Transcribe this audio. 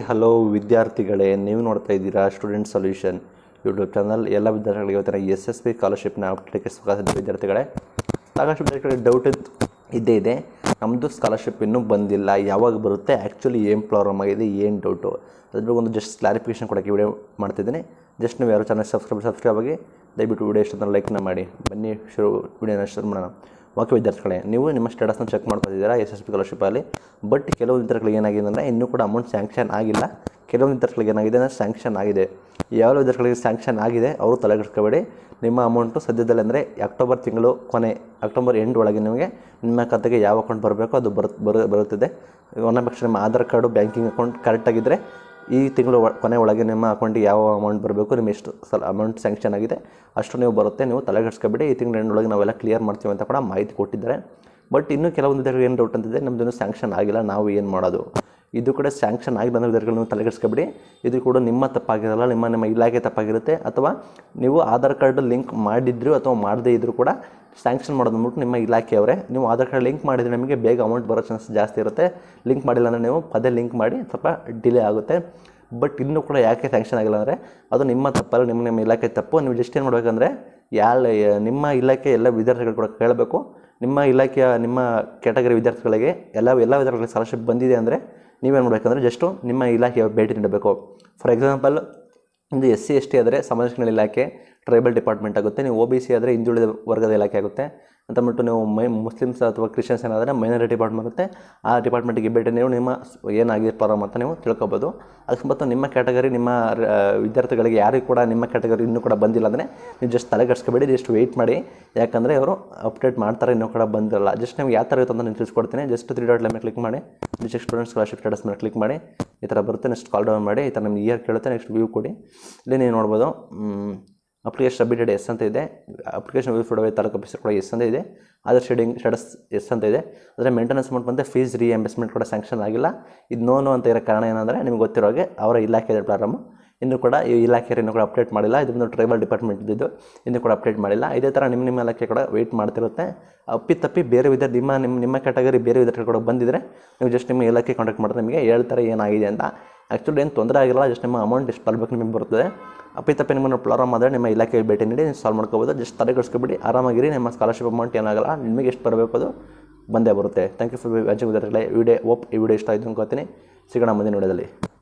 Hello ವಿದ್ಯಾರ್ಥಿಗಳೇ, ನೀವು ನೋಡ್ತಾ ಇದ್ದೀರಾ ಸ್ಟೂಡೆಂಟ್ ಸೊಲ್ಯೂಷನ್ ಯೂಟ್ಯೂಬ್ ಚಾನಲ್. ಎಲ್ಲ ವಿದ್ಯಾರ್ಥಿಗಳಿಗೆ ಇವತ್ತಿನ SSB ಸ್ಕಾಲರ್ಶಿಪ್ನ ಅಪ್ಡೇಟ್ಗೆ ಸ್ವಾಗತ. ವಿದ್ಯಾರ್ಥಿಗಳೇ, ಸಾಕಷ್ಟು ವಿದ್ಯಾರ್ಥಿಗಳಿಗೆ ಡೌಟ್ ಇದ್ದೇ ಇದೆ. ನಮ್ಮದು ಸ್ಕಾಲರ್ಶಿಪ್ ಇನ್ನೂ ಬಂದಿಲ್ಲ, ಯಾವಾಗ ಬರುತ್ತೆ, ಆ್ಯಕ್ಚುಲಿ ಏನು ಪ್ರಾಬ್ಲಮ್ ಆಗಿದೆ, ಏನು ಡೌಟು, ಅದ್ರ ಬಗ್ಗೆ ಒಂದು ಜಸ್ಟ್ ಕ್ಲಾರಿಫಿಕೇಷನ್ ಕೊಡೋಕ್ಕೆ ವಿಡಿಯೋ ಮಾಡ್ತಿದ್ದೀನಿ. ಜಸ್ಟ್ ನೀವು ಯಾರು ಚಾನಲ್ ಸಬ್ಸ್ಕ್ರೈಬ್ ಆಗಿ ದಯವಿಟ್ಟು ವಿಡಿಯೋ ಇಷ್ಟೊಂದು ಲೈಕ್ನ ಮಾಡಿ. ಬನ್ನಿ ವಿಡಿಯೋನ ಶುರು ಮಾಡೋಣ. ಓಕೆ ವಿದ್ಯಾರ್ಥಿಗಳೇ, ನೀವು ನಿಮ್ಮ ಸ್ಟೇಟಸ್ನ ಚೆಕ್ ಮಾಡ್ಕೊತಿದ್ದೀರಾ SSB ಸ್ಕಾಲರ್ಶಿಪ್ಪಲ್ಲಿ. ಬಟ್ ಕೆಲವು ವಿದ್ಯಾರ್ಥಿಗಳಿಗೆ ಏನಾಗಿದೆ ಅಂದರೆ ಇನ್ನೂ ಕೂಡ ಅಮೌಂಟ್ ಸ್ಯಾಂಕ್ಷನ್ ಆಗಿಲ್ಲ. ಕೆಲವು ವಿದ್ಯಾರ್ಥಿಗಳಿಗೆ ಏನಾಗಿದೆ ಅಂದರೆ ಸ್ಯಾಂಕ್ಷನ್ ಆಗಿದೆ. ಯಾವ ವಿದ್ಯಾರ್ಥಿಗಳಿಗೆ ಸ್ಯಾಂಕ್ಷನ್ ಆಗಿದೆ ಅವರು ತಲೆಗೆಡಿಸ್ಕೋಬೇಡಿ. ನಿಮ್ಮ ಅಮೌಂಟು ಸದ್ಯದಲ್ಲಿ ಅಂದರೆ ಅಕ್ಟೋಬರ್ ತಿಂಗಳು ಕೊನೆ, ಅಕ್ಟೋಬರ್ ಎಂಡ್ ಒಳಗೆ ನಿಮಗೆ ನಿಮ್ಮ ಖಾತೆಗೆ ಯಾವ ಅಕೌಂಟ್ ಬರಬೇಕೋ ಅದು ಬರುತ್ತದೆ. ಒಂದೇ ಪಕ್ಷ ನಿಮ್ಮ ಆಧಾರ್ ಕಾರ್ಡು ಬ್ಯಾಂಕಿಂಗ್ ಅಕೌಂಟ್ ಕರೆಕ್ಟಾಗಿದ್ದರೆ ಈ ತಿಂಗಳು ಕೊನೆ ಒಳಗೆ ನಿಮ್ಮ ಅಕೌಂಟಿಗೆ ಯಾವ ಅಮೌಂಟ್ ಬರಬೇಕು, ನಿಮ್ಮ ಎಷ್ಟು ಅಮೌಂಟ್ ಸ್ಯಾಂಕ್ಷನ್ ಆಗಿದೆ ಅಷ್ಟು ನೀವು ಬರುತ್ತೆ. ನೀವು ತಲೆಗೆಡಿಸ್ಕೋಬೇಡಿ. ಈ ತಿಂಗಳ ಎಂಡೊಳಗೆ ನಾವೆಲ್ಲ ಕ್ಲಿಯರ್ ಮಾಡ್ತೀವಿ ಅಂತ ಕೂಡ ಮಾಹಿತಿ ಕೊಟ್ಟಿದ್ದಾರೆ. ಬಟ್ ಇನ್ನೂ ಕೆಲವೊಂದು ವಿದ್ಯಾರ್ಥಿಗಳು ಏನು ಡೌಟ್ ಅಂತಿದೆ, ನಮ್ಮದು ಸ್ಯಾಂಕ್ಷನ್ ಆಗಿಲ್ಲ, ನಾವು ಏನು ಮಾಡೋದು? ಇದು ಕೂಡ ಸ್ಯಾಂಕ್ಷನ್ ಆಗಿಲ್ಲ ಅಂದರೆ ವಿದ್ಯಾರ್ಥಿಗಳು ನೀವು ತಲೆಗೆಡಿಸ್ಕೋಬೇಡಿ. ಇದು ಕೂಡ ನಿಮ್ಮ ತಪ್ಪಾಗಿರಲ್ಲ, ನಿಮ್ಮ ಇಲಾಖೆ ತಪ್ಪಾಗಿರುತ್ತೆ. ಅಥವಾ ನೀವು ಆಧಾರ್ ಕಾರ್ಡ್ ಲಿಂಕ್ ಮಾಡಿದ್ರು ಅಥವಾ ಮಾಡದೇ ಇದ್ದರೂ ಕೂಡ ಸ್ಯಾಂಕ್ಷನ್ ಮಾಡೋದು ಅಂದ್ಬಿಟ್ಟು ನಿಮ್ಮ ಇಲಾಖೆಯವರೇ. ನೀವು ಆಧಾರ್ ಕಾರ್ಡ್ ಲಿಂಕ್ ಮಾಡಿದರೆ ನಿಮಗೆ ಬೇಗ ಅಮೌಂಟ್ ಬರೋ ಚಾನ್ಸ್ ಜಾಸ್ತಿ ಇರುತ್ತೆ. ಲಿಂಕ್ ಮಾಡಿಲ್ಲ ಅಂದರೆ ನೀವು ಪದೇ ಲಿಂಕ್ ಮಾಡಿ ಸ್ವಲ್ಪ ಡಿಲೇ ಆಗುತ್ತೆ. ಬಟ್ ಇನ್ನೂ ಕೂಡ ಯಾಕೆ ಸ್ಯಾಂಕ್ಷನ್ ಆಗಿಲ್ಲ ಅಂದರೆ ಅದು ನಿಮ್ಮ ತಪ್ಪಲ್ಲ, ನಿಮ್ಮ ಇಲಾಖೆ ತಪ್ಪು. ನೀವು ಜಸ್ಟ್ ಏನು ಮಾಡಬೇಕಂದ್ರೆ ನಿಮ್ಮ ಇಲಾಖೆ ಎಲ್ಲ ವಿದ್ಯಾರ್ಥಿಗಳು ಕೂಡ ಕೇಳಬೇಕು. ನಿಮ್ಮ ಇಲಾಖೆಯ ನಿಮ್ಮ ಕ್ಯಾಟಗರಿ ವಿದ್ಯಾರ್ಥಿಗಳಿಗೆ ಎಲ್ಲ ವಿದ್ಯಾರ್ಥಿಗಳಿಗೆ ಸ್ಕಾಲರ್ಶಿಪ್ ಬಂದಿದೆ ಅಂದರೆ ನೀವೇನು ಮಾಡಬೇಕಂದ್ರೆ ಜಸ್ಟು ನಿಮ್ಮ ಇಲಾಖೆಯ ಭೇಟಿ ನೀಡಬೇಕು. ಫಾರ್ ಎಕ್ಸಾಂಪಲ್, ಒಂದು SC ST ಆದರೆ ಸಮಾಜ ಕಲ್ಯಾಣ ಇಲಾಖೆ ಟ್ರೈಬಲ್ ಡಿಪಾರ್ಟ್ಮೆಂಟ್ ಆಗುತ್ತೆ. ನೀವು OBC ಆದರೆ ಹಿಂದುಳಿದ ವರ್ಗದ ಇಲಾಖೆ ಆಗುತ್ತೆ ಅಂತಂದ್ಬಿಟ್ಟು, ನೀವು ಮುಸ್ಲಿಮ್ಸ್ ಅಥವಾ ಕ್ರಿಶ್ಚಿಯನ್ಸ್ ಏನಾದರೆ ಮೈನಾರಿಟಿ ಡಿಪಾರ್ಟ್ಮೆಂಟ್ ಬರುತ್ತೆ. ಆ ಡಿಪಾರ್ಟ್ಮೆಂಟಿಗೆ ಭೇಟಿ ನೀವು ನಿಮ್ಮ ಏನಾಗಿದೆ ಪ್ರಾಬ್ಲಮ್ ಅಂತ ನೀವು ತಿಳ್ಕೊಬೋದು. ಅದಕ್ಕೆ ಮತ್ತು ನಿಮ್ಮ ಕ್ಯಾಟಗರಿ ನಿಮ್ಮ ವಿದ್ಯಾರ್ಥಿಗಳಿಗೆ ಯಾರಿಗೂ ಕೂಡ ನಿಮ್ಮ ಕ್ಯಾಟಗರಿ ಇನ್ನೂ ಕೂಡ ಬಂದಿಲ್ಲ ಅಂದರೆ ನೀವು ಜಸ್ಟ್ ತಲೆಗೆಡಿಸ್ಕೋಬೇಡಿ, ಜಸ್ಟ್ ವೆಯ್ಟ್ ಮಾಡಿ. ಯಾಕಂದರೆ ಅವರು ಅಪ್ಡೇಟ್ ಮಾಡ್ತಾರೆ, ಇನ್ನೂ ಕೂಡ ಬಂದಿರಲ್ಲ. ಜಸ್ಟ್ ನಿಮ್ಗೆ ಯಾವ ಥರ ಇರುತ್ತೆ ಅಂತ ನಾನು ತಿಳಿಸ್ಕೊಡ್ತೀನಿ. ಜಸ್ಟ್ 3 ಡಾಟ್ ಮೇಲೆ ಕ್ಲಿಕ್ ಮಾಡಿ, ನೆಕ್ಸ್ಟ್ ಸ್ಟೂಡೆಂಟ್ ಸ್ಕಾಲರ್ಶಿಪ್ ಸ್ಟೇಟಸ್ ಮೇಲೆ ಕ್ಲಿಕ್ ಮಾಡಿ. ಈ ಥರ ಬರುತ್ತೆ. ನೆಕ್ಸ್ಟ್ ಕಾಲ್ ಡೌನ್ ಮಾಡಿ. ಈ ಥರ ನಿಮ್ಗೆ ಇಯರ್ ಕೇಳುತ್ತೆ. ನೆಕ್ಸ್ಟ್ ವ್ಯೂ ಕೊಡಿ. ಇಲ್ಲಿ ನೀವು ನೋಡ್ಬೋದು ಅಪ್ಲಿಕೇಶನ್ ಸಬ್ಮಿಟೆಡ್ ಎಸ್ ಅಂತ ಇದೆ. Application view photo taluk officer ಕೂಡ ಎಸ್ ಅಂತ ಇದೆ. ಆಧಾರ್ ಶೇಡಿಂಗ್ ಸ್ಟೇಟಸ್ ಎಸ್ ಅಂತ ಇದೆ. ಅಂದರೆ ಮೇಂಟೆನೆನ್ಸ್ ಅಮೌಂಟ್ ಬಂದರೆ ಫೀಸ್ ರಿಎಂಬರ್ಸ್ಮೆಂಟ್ ಕೂಡ ಸ್ಯಾಂಕ್ಷನ್ ಆಗಿಲ್ಲ. ಇದು ನೋ ಅಂತ ಇರೋ ಕಾರಣ ಏನಂದರೆ ನಿಮಗೆ ಗೊತ್ತಿರೋ ಹಾಗೆ ಅವರ ಇಲಾಖೆ ಪ್ರಾರಂಭ ಇನ್ನೂ ಕೂಡ ಈ ಇಲಾಖೆಯವರು ಇನ್ನೂ ಕೂಡ ಅಪ್ಡೇಟ್ ಮಾಡಿಲ್ಲ. ಇದೊಂದು ಟ್ರೈಬಲ್ ಡಿಪಾರ್ಟ್ಮೆಂಟ್ ಇದ್ದಿದ್ದು ಇನ್ನೂ ಕೂಡ ಅಪ್ಡೇಟ್ ಮಾಡಿಲ್ಲ. ಇದೇ ಥರ ನಿಮ್ಮ ಇಲಾಖೆ ಕೂಡ ವೆಯ್ಟ್ ಮಾಡ್ತಿರುತ್ತೆ. ಅಪ್ಪಿತಪ್ಪಿ ಬೇರೆ ವಿದ್ಯಾರ್ಥಿ ನಿಮ್ಮ ಕ್ಯಾಟಗರಿ ಬೇರೆ ವಿದ್ಯಾರ್ಥಿಗಳು ಕೂಡ ಬಂದಿದ್ದರೆ ನೀವು ಜಸ್ಟ್ ನಿಮ್ಮ ಇಲಾಖೆ ಕಾಂಟ್ಯಾಕ್ಟ್ ಮಾಡಿದ್ರೆ ನಿಮಗೆ ಹೇಳ್ತಾರೆ ಏನಾಗಿದೆ ಅಂತ. ಆ್ಯಕ್ಚುಲಿ ಏನು ತೊಂದರೆ ಆಗಿಲ್ಲ, ಜಸ್ಟ್ ನಿಮ್ಮ ಅಮೌಂಟ್ ಎಷ್ಟು ಬರಬೇಕು ನಿಮಗೆ ಬರ್ತದೆ. ಅಪ್ಪಿತಪ್ಪಿ ನಿಮ್ಮನ್ನು ಪ್ರಾಬ್ಲಮ್ ಆದರೆ ನಿಮ್ಮ ಇಲಾಖೆಗೆ ಭೇಟಿ ನೀಡಿ ನೀವು ಸಾಲ್ವ್ ಮಾಡ್ಕೋಬೋದು. ಜಸ್ಟ್ ತಲೆಗೆಡಿಸ್ಕೊಬಿಡಿ, ಆರಾಮಾಗಿರಿ. ನಿಮ್ಮ ಸ್ಕಾಲರ್ಶಿಪ್ ಅಮೌಂಟ್ ಏನಾಗಲ್ಲ, ನಿಮಗೆ ಎಷ್ಟು ಬರಬೇಕು ಅದು ಬಂದೇ ಬರುತ್ತೆ. ಥ್ಯಾಂಕ್ ಯು ಫಾರ್ ವಾಚಿಂಗ್ ವಿದ್ಯಾರ್ಥಿಗಳೇ. ಈ ವಿಡಿಯೋ ಇಷ್ಟ ಆಯಿತು ಅನ್ಕೋತೀನಿ. ಸಿಗೋಣ ಮುಂದಿನ ವಿಡಿಯೋದಲ್ಲಿ.